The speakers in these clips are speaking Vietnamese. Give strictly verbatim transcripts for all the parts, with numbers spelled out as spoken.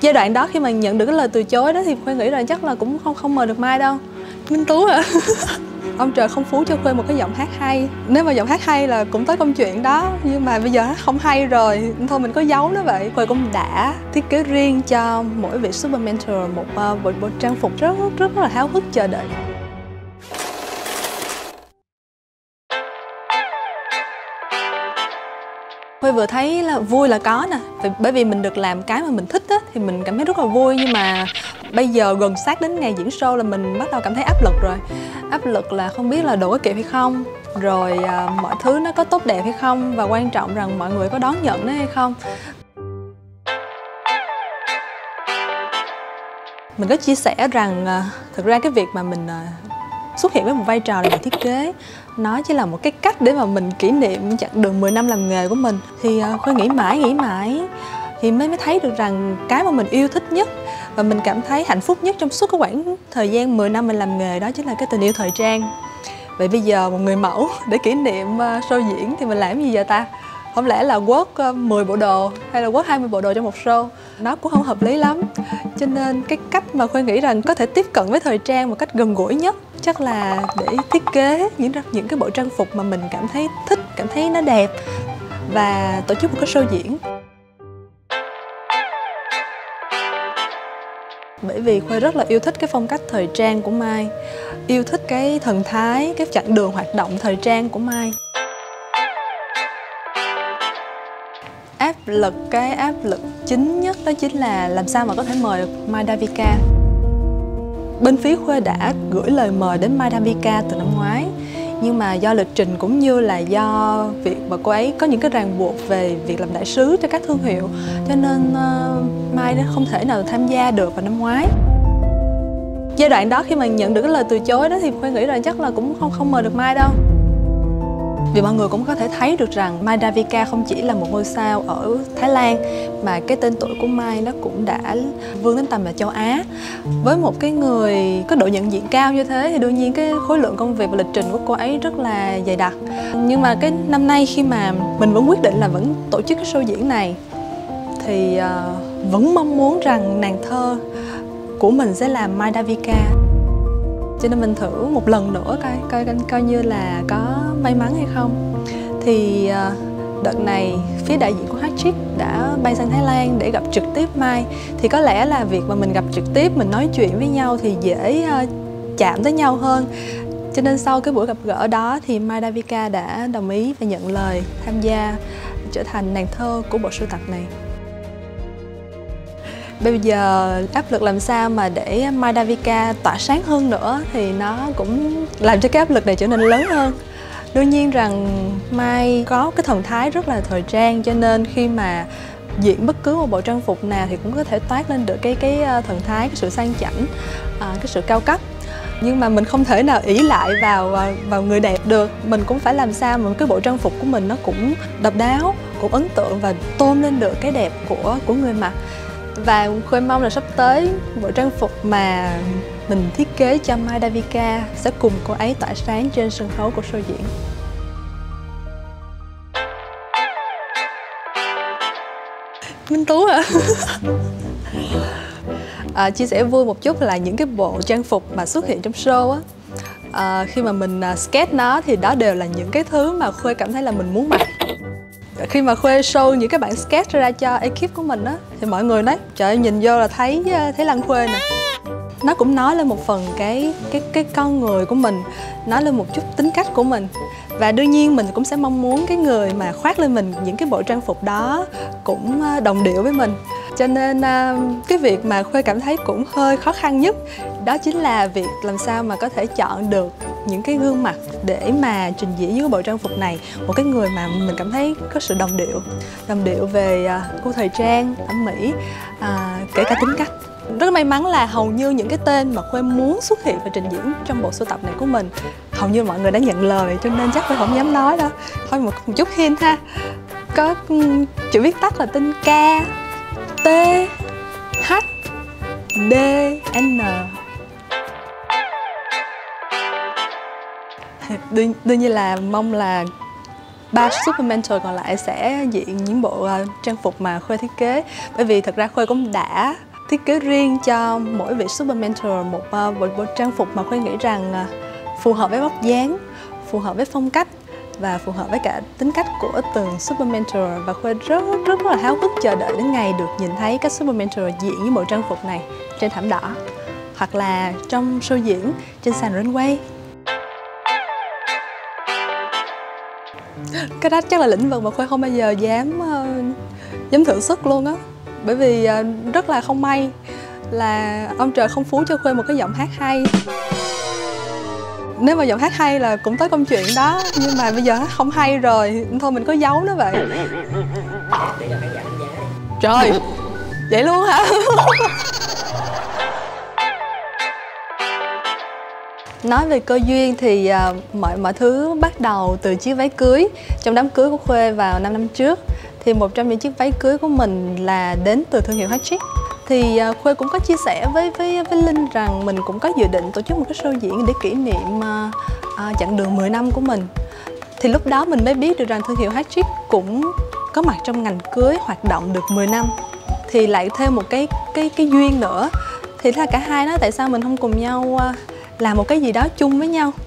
Giai đoạn đó khi mà nhận được cái lời từ chối đó thì Khuê nghĩ là chắc là cũng không không mời được Mai đâu. Minh Tú hả? Ông trời không phú cho Khuê một cái giọng hát hay. Nếu mà giọng hát hay là cũng tới công chuyện đó. Nhưng mà bây giờ nó không hay rồi, thôi mình có giấu nó vậy. Khuê cũng đã thiết kế riêng cho mỗi vị Super Mentor một uh, bộ, bộ trang phục rất, rất rất là háo hức chờ đợi. Khuê vừa thấy là vui là có nè, bởi vì mình được làm cái mà mình thích á, thì mình cảm thấy rất là vui. Nhưng mà bây giờ gần sát đến ngày diễn show là mình bắt đầu cảm thấy áp lực rồi. Áp lực là không biết là đồ có kịp hay không, rồi à, mọi thứ nó có tốt đẹp hay không, và quan trọng rằng mọi người có đón nhận nó hay không. Mình có chia sẻ rằng à, thực ra cái việc mà mình à, xuất hiện với một vai trò là nhà thiết kế, nó chỉ là một cái cách để mà mình kỷ niệm chặng đường mười năm làm nghề của mình. Thì uh, Khuê nghĩ mãi nghĩ mãi thì mới mới thấy được rằng cái mà mình yêu thích nhất và mình cảm thấy hạnh phúc nhất trong suốt cái khoảng thời gian mười năm mình làm nghề đó chính là cái tình yêu thời trang. Vậy bây giờ một người mẫu để kỷ niệm uh, show diễn thì mình làm gì giờ ta? Không lẽ là quất uh, mười bộ đồ hay là quất hai mươi bộ đồ trong một show? Nó cũng không hợp lý lắm. Cho nên cái cách mà Khuê nghĩ rằng có thể tiếp cận với thời trang một cách gần gũi nhất chắc là để thiết kế những những cái bộ trang phục mà mình cảm thấy thích, cảm thấy nó đẹp, và tổ chức một cái show diễn. Bởi vì Khuê rất là yêu thích cái phong cách thời trang của Mai, yêu thích cái thần thái, cái chặng đường hoạt động thời trang của Mai. Áp lực, cái áp lực chính nhất đó chính là làm sao mà có thể mời được Mai Davika. Bên phía Khuê đã gửi lời mời đến Mai Davika từ năm ngoái, nhưng mà do lịch trình cũng như là do việc mà cô ấy có những cái ràng buộc về việc làm đại sứ cho các thương hiệu, cho nên uh, Mai đã không thể nào tham gia được vào năm ngoái. Giai đoạn đó khi mà nhận được cái lời từ chối đó thì Khuê nghĩ là chắc là cũng không không mời được Mai đâu. Vì mọi người cũng có thể thấy được rằng Mai Davika không chỉ là một ngôi sao ở Thái Lan, mà cái tên tuổi của Mai nó cũng đã vươn đến tầm là châu Á. Với một cái người có độ nhận diện cao như thế thì đương nhiên cái khối lượng công việc và lịch trình của cô ấy rất là dày đặc. Nhưng mà cái năm nay khi mà mình vẫn quyết định là vẫn tổ chức cái show diễn này thì uh, vẫn mong muốn rằng nàng thơ của mình sẽ là Mai Davika. Cho nên mình thử một lần nữa coi coi coi, coi như là có may mắn hay không. Thì đợt này phía đại diện của Hát Chick đã bay sang Thái Lan để gặp trực tiếp Mai. Thì có lẽ là việc mà mình gặp trực tiếp, mình nói chuyện với nhau thì dễ uh, chạm tới nhau hơn. Cho nên sau cái buổi gặp gỡ đó thì Mai Davika đã đồng ý và nhận lời tham gia trở thành nàng thơ của bộ sưu tập này. Bây giờ áp lực làm sao mà để Mai Davika tỏa sáng hơn nữa thì nó cũng làm cho cái áp lực này trở nên lớn hơn. Đương nhiên rằng Mai có cái thần thái rất là thời trang, cho nên khi mà diện bất cứ một bộ trang phục nào thì cũng có thể toát lên được cái cái thần thái, cái sự sang chảnh, cái sự cao cấp. Nhưng mà mình không thể nào ỷ lại vào vào người đẹp được. Mình cũng phải làm sao mà cái bộ trang phục của mình nó cũng độc đáo, cũng ấn tượng và tôn lên được cái đẹp của của người mặc. Và Khuê mong là sắp tới bộ trang phục mà mình thiết kế cho Mai Davika sẽ cùng cô ấy tỏa sáng trên sân khấu của show diễn. Minh Tú hả? À, chia sẻ vui một chút là những cái bộ trang phục mà xuất hiện trong show á, à, khi mà mình uh, sketch nó thì đó đều là những cái thứ mà Khuê cảm thấy là mình muốn mặc. Khi mà Khuê show những cái bản sketch ra cho ekip của mình á thì mọi người nói trời ơi, nhìn vô là thấy thấy Lan Khuê nè. Nó cũng nói lên một phần cái cái cái con người của mình, nói lên một chút tính cách của mình. Và đương nhiên mình cũng sẽ mong muốn cái người mà khoác lên mình những cái bộ trang phục đó cũng đồng điệu với mình. Cho nên cái việc mà Khuê cảm thấy cũng hơi khó khăn nhất đó chính là việc làm sao mà có thể chọn được những cái gương mặt để mà trình diễn những cái bộ trang phục này. Một cái người mà mình cảm thấy có sự đồng điệu, đồng điệu về gu thời trang, thẩm mỹ, à, kể cả tính cách. Rất may mắn là hầu như những cái tên mà Khuê muốn xuất hiện và trình diễn trong bộ sưu tập này của mình hầu như mọi người đã nhận lời, cho nên chắc Khuê không dám nói đâu. Thôi một, một chút hint ha. Có chữ viết tắt là tên K, T, H, D, N. Đương, đương nhiên là mong là ba Super Mentor còn lại sẽ diện những bộ uh, trang phục mà Khuê thiết kế. Bởi vì thật ra Khuê cũng đã thiết kế riêng cho mỗi vị Super Mentor một uh, bộ, bộ trang phục mà Khuê nghĩ rằng uh, phù hợp với vóc dáng, phù hợp với phong cách và phù hợp với cả tính cách của từng Super Mentor. Và Khuê rất rất rất là háo hức chờ đợi đến ngày được nhìn thấy các Super Mentor diện với bộ trang phục này trên thảm đỏ hoặc là trong show diễn trên sàn runway. Cái đó chắc là lĩnh vực mà Khuê không bao giờ dám uh, dám thử sức luôn á. Bởi vì uh, rất là không may là ông trời không phú cho Khuê một cái giọng hát hay. Nếu mà giọng hát hay là cũng tới công chuyện đó. Nhưng mà bây giờ không hay rồi, thôi mình có giấu nó vậy. Trời, vậy luôn hả? Nói về cơ duyên thì uh, mọi mọi thứ bắt đầu từ chiếc váy cưới trong đám cưới của Khuê vào năm năm trước. Thì một trong những chiếc váy cưới của mình là đến từ thương hiệu Hatchick. Thì uh, Khuê cũng có chia sẻ với với với Linh rằng mình cũng có dự định tổ chức một cái show diễn để kỷ niệm uh, uh, chặng đường mười năm của mình. Thì lúc đó mình mới biết được rằng thương hiệu Hatchick cũng có mặt trong ngành cưới hoạt động được mười năm. Thì lại thêm một cái cái cái duyên nữa. Thì là cả hai nói tại sao mình không cùng nhau uh, làm một cái gì đó chung với nhau.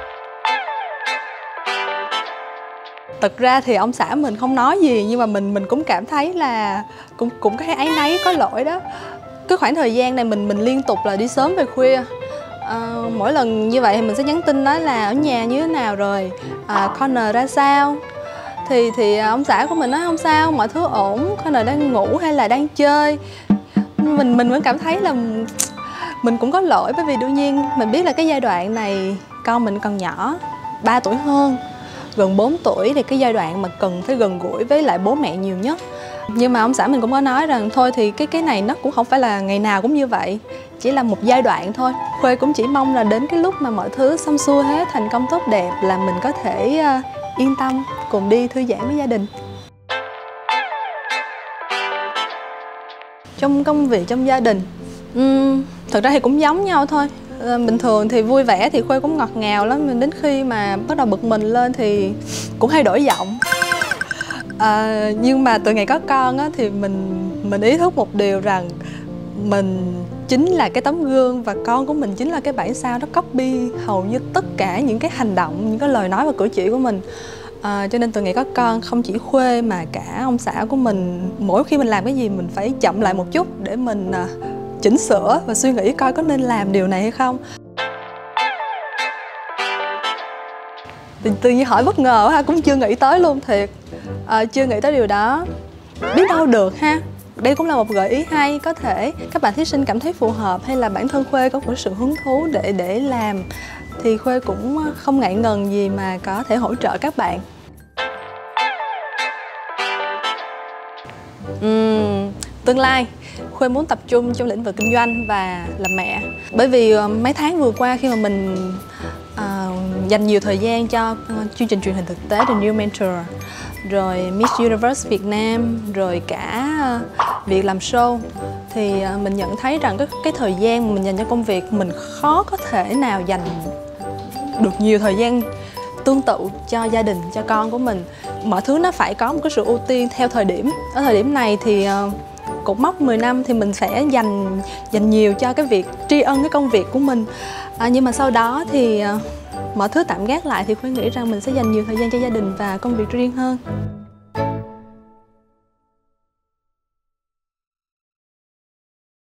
Thật ra thì ông xã mình không nói gì nhưng mà mình mình cũng cảm thấy là cũng cũng có áy náy, có lỗi đó. Cái khoảng thời gian này mình mình liên tục là đi sớm về khuya. À, mỗi lần như vậy thì mình sẽ nhắn tin nói là ở nhà như thế nào rồi, à, Connor ra sao. Thì thì ông xã của mình nói không sao, mọi thứ ổn, Connor đang ngủ hay là đang chơi. Mình mình vẫn cảm thấy là mình cũng có lỗi, bởi vì đương nhiên mình biết là cái giai đoạn này con mình còn nhỏ, ba tuổi hơn, gần bốn tuổi, thì cái giai đoạn mà cần phải gần gũi với lại bố mẹ nhiều nhất. Nhưng mà ông xã mình cũng có nói rằng thôi thì cái cái này nó cũng không phải là ngày nào cũng như vậy, chỉ là một giai đoạn thôi. Khuê cũng chỉ mong là đến cái lúc mà mọi thứ xong xuôi hết, thành công tốt đẹp là mình có thể uh, yên tâm cùng đi thư giãn với gia đình. Trong công việc, trong gia đình, uhm, thật ra thì cũng giống nhau thôi. À, bình thường thì vui vẻ thì Khuê cũng ngọt ngào lắm, đến khi mà bắt đầu bực mình lên thì cũng hay đổi giọng. À, nhưng mà từ ngày có con á, thì mình mình ý thức một điều rằng mình chính là cái tấm gương và con của mình chính là cái bản sao, nó copy hầu như tất cả những cái hành động, những cái lời nói và cử chỉ của mình. À, cho nên từ ngày có con, không chỉ Khuê mà cả ông xã của mình, mỗi khi mình làm cái gì mình phải chậm lại một chút để mình à, chỉnh sửa và suy nghĩ coi có nên làm điều này hay không. Tự, tự nhiên hỏi bất ngờ ha, cũng chưa nghĩ tới luôn thiệt. À, chưa nghĩ tới điều đó. Biết đâu được ha. Đây cũng là một gợi ý hay, có thể các bạn thí sinh cảm thấy phù hợp hay là bản thân Khuê có một sự hứng thú để để làm thì Khuê cũng không ngại ngần gì mà có thể hỗ trợ các bạn. Uhm, tương lai Khuê muốn tập trung trong lĩnh vực kinh doanh và làm mẹ. Bởi vì mấy tháng vừa qua khi mà mình uh, dành nhiều thời gian cho uh, chương trình truyền hình thực tế The New Mentor, rồi Miss Universe Việt Nam, rồi cả uh, việc làm show, thì uh, mình nhận thấy rằng cái, cái thời gian mà mình dành cho công việc mình khó có thể nào dành được nhiều thời gian tương tự cho gia đình, cho con của mình. Mọi thứ nó phải có một cái sự ưu tiên theo thời điểm. Ở thời điểm này thì uh, cột mốc mười năm thì mình sẽ dành dành nhiều cho cái việc tri ân cái công việc của mình. À, nhưng mà sau đó thì uh, mọi thứ tạm gác lại thì Khuê nghĩ rằng mình sẽ dành nhiều thời gian cho gia đình và công việc riêng hơn.